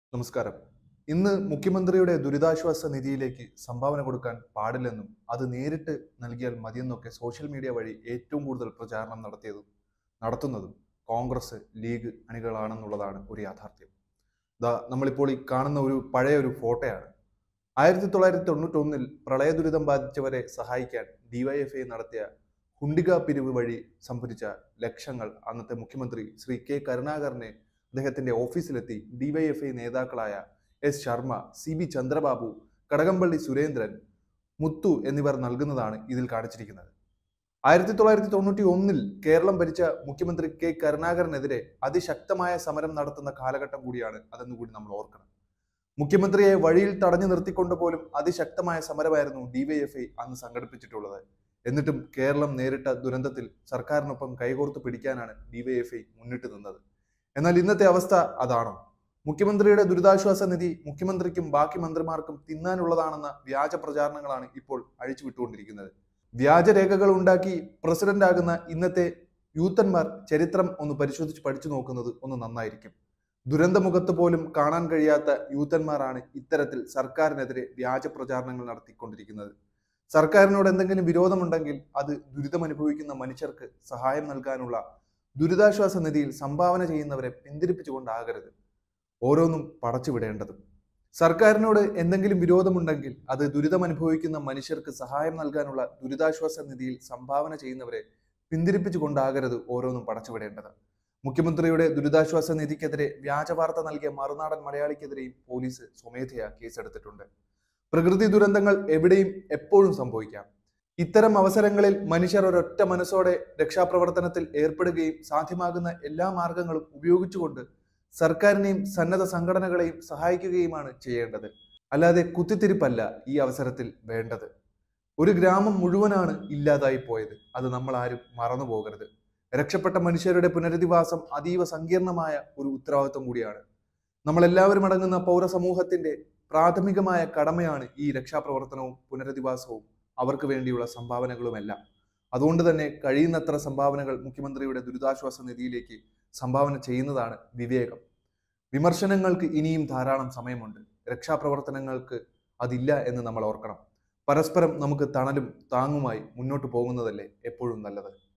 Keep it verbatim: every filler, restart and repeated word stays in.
നമസ്കാരം. ഇന്ന് മുഖ്യമന്ത്രിയുടെ ദുരിതാശ്വാസ നിധിയിലേക്ക് സംഭാവന കൊടുക്കാൻ പാടില്ലെന്നും അത് നേരിട്ട് നൽകിയാൽ മതിയെന്നൊക്കെ സോഷ്യൽ മീഡിയ വഴി ഏറ്റവും കൂടുതൽ പ്രചാരണം നടത്തിയതും നടത്തുന്നതും കോൺഗ്രസ്, ലീഗ് അണികളാണെന്നുള്ളതാണ് ഒരു യാഥാർത്ഥ്യം. ദാ നമ്മളിപ്പോൾ ഈ കാണുന്ന ഒരു പഴയ ഒരു ഫോട്ടോയാണ്. ആയിരത്തി തൊള്ളായിരത്തി തൊണ്ണൂറ്റി ഒന്നിൽ പ്രളയ ദുരിതം ബാധിച്ചവരെ സഹായിക്കാൻ ഡിവൈഎഫ്ഐ നടത്തിയ ഹുണ്ടിക പിരിവ് വഴി സംഭരിച്ച ലക്ഷങ്ങൾ അന്നത്തെ മുഖ്യമന്ത്രി ശ്രീ കെ കരുണാകരനെ അദ്ദേഹത്തിന്റെ ഓഫീസിലെത്തി ഡിവൈഎഫ്ഐ നേതാക്കളായ S Sharma, C B Chandrababu, Kadakampally Surendran, Muthu എന്നിവർ നൽകുന്നതാണ് ഇതിൽ കാണിച്ചിരിക്കുന്നത്. ആയിരത്തി തൊള്ളായിരത്തി തൊണ്ണൂറ്റി ഒന്നിൽ കേരളം ഭരിച്ച മുഖ്യമന്ത്രി കെ കരുണാകരനെതിരെ അതിശക്തമായ സമരം നടത്തുന്ന കാലഘട്ടം കൂടിയാണ് അതെന്ന് കൂടി നമ്മൾ ഓർക്കണം. മുഖ്യമന്ത്രിയെ വഴിയിൽ തടഞ്ഞു നിർത്തിക്കൊണ്ട് പോലും അതിശക്തമായ സമരമായിരുന്നു ഡിവൈഎഫ്ഐ അന്ന് സംഘടിപ്പിച്ചിട്ടുള്ളത്. എന്നിട്ടും കേരളം നേരിട്ട ദുരന്തത്തിൽ സർക്കാരിനൊപ്പം കൈകോർത്ത് പിടിക്കാനാണ് ഡിവൈഎഫ്ഐ മുന്നിട്ട് നിന്നത്. എന്നാൽ ഇന്നത്തെ അവസ്ഥ അതാണോ? മുഖ്യമന്ത്രിയുടെ ദുരിതാശ്വാസ നിധി മുഖ്യമന്ത്രിക്കും ബാക്കി മന്ത്രിമാർക്കും തിന്നാനുള്ളതാണെന്ന വ്യാജ പ്രചാരണങ്ങളാണ് ഇപ്പോൾ അഴിച്ചുവിട്ടുകൊണ്ടിരിക്കുന്നത്. വ്യാജരേഖകൾ ഉണ്ടാക്കി പ്രസിഡന്റ് ആകുന്ന ഇന്നത്തെ യൂത്തന്മാർ ചരിത്രം ഒന്ന് പരിശോധിച്ച് പഠിച്ചു നോക്കുന്നത് ഒന്ന് നന്നായിരിക്കും. ദുരന്തമുഖത്ത് പോലും കാണാൻ കഴിയാത്ത യൂത്തന്മാരാണ് ഇത്തരത്തിൽ സർക്കാരിനെതിരെ വ്യാജ പ്രചാരണങ്ങൾ നടത്തിക്കൊണ്ടിരിക്കുന്നത്. സർക്കാരിനോട് എന്തെങ്കിലും വിരോധമുണ്ടെങ്കിൽ അത് ദുരിതമനുഭവിക്കുന്ന മനുഷ്യർക്ക് സഹായം നൽകാനുള്ള ദുരിതാശ്വാസ നിധിയിൽ സംഭാവന ചെയ്യുന്നവരെ പിന്തിരിപ്പിച്ചുകൊണ്ടാകരുത് ഓരോന്നും പടച്ചുവിടേണ്ടത്. സർക്കാരിനോട് എന്തെങ്കിലും വിരോധമുണ്ടെങ്കിൽ അത് ദുരിതമനുഭവിക്കുന്ന മനുഷ്യർക്ക് സഹായം നൽകാനുള്ള ദുരിതാശ്വാസ നിധിയിൽ സംഭാവന ചെയ്യുന്നവരെ പിന്തിരിപ്പിച്ചുകൊണ്ടാകരുത് ഓരോന്നും പടച്ചുവിടേണ്ടത്. മുഖ്യമന്ത്രിയുടെ ദുരിതാശ്വാസ നിധിക്കെതിരെ വ്യാജ വാർത്ത നൽകിയ മറുനാടൻ മലയാളിക്കെതിരെയും പോലീസ് സ്വമേധയാ കേസെടുത്തിട്ടുണ്ട്. പ്രകൃതി ദുരന്തങ്ങൾ എവിടെയും എപ്പോഴും സംഭവിക്കാം. ഇത്തരം അവസരങ്ങളിൽ മനുഷ്യർ ഒരൊറ്റ മനസ്സോടെ രക്ഷാപ്രവർത്തനത്തിൽ ഏർപ്പെടുകയും സാധ്യമാകുന്ന എല്ലാ മാർഗങ്ങളും ഉപയോഗിച്ചുകൊണ്ട് സർക്കാരിനെയും സന്നദ്ധ സംഘടനകളെയും സഹായിക്കുകയുമാണ് ചെയ്യേണ്ടത്. അല്ലാതെ കുത്തിത്തിരിപ്പല്ല ഈ അവസരത്തിൽ വേണ്ടത്. ഒരു ഗ്രാമം മുഴുവനാണ് ഇല്ലാതായി പോയത്. അത് നമ്മൾ ആരും മറന്നു പോകരുത്. രക്ഷപ്പെട്ട മനുഷ്യരുടെ പുനരധിവാസം അതീവ സങ്കീർണമായ ഒരു ഉത്തരവാദിത്വം കൂടിയാണ്. നമ്മളെല്ലാവരും അടങ്ങുന്ന പൗരസമൂഹത്തിന്റെ പ്രാഥമികമായ കടമയാണ് ഈ രക്ഷാപ്രവർത്തനവും പുനരധിവാസവും അവർക്ക് വേണ്ടിയുള്ള സംഭാവനകളുമെല്ലാം. അതുകൊണ്ട് തന്നെ കഴിയുന്നത്ര സംഭാവനകൾ മുഖ്യമന്ത്രിയുടെ ദുരിതാശ്വാസ നിധിയിലേക്ക് സംഭാവന ചെയ്യുന്നതാണ് വിവേകം. വിമർശനങ്ങൾക്ക് ഇനിയും ധാരാളം സമയമുണ്ട്. രക്ഷാപ്രവർത്തനങ്ങൾക്ക് അതില്ല എന്ന് നമ്മൾ ഓർക്കണം. പരസ്പരം നമുക്ക് തണലും താങ്ങുമായി മുന്നോട്ട് പോകുന്നതല്ലേ എപ്പോഴും നല്ലത്.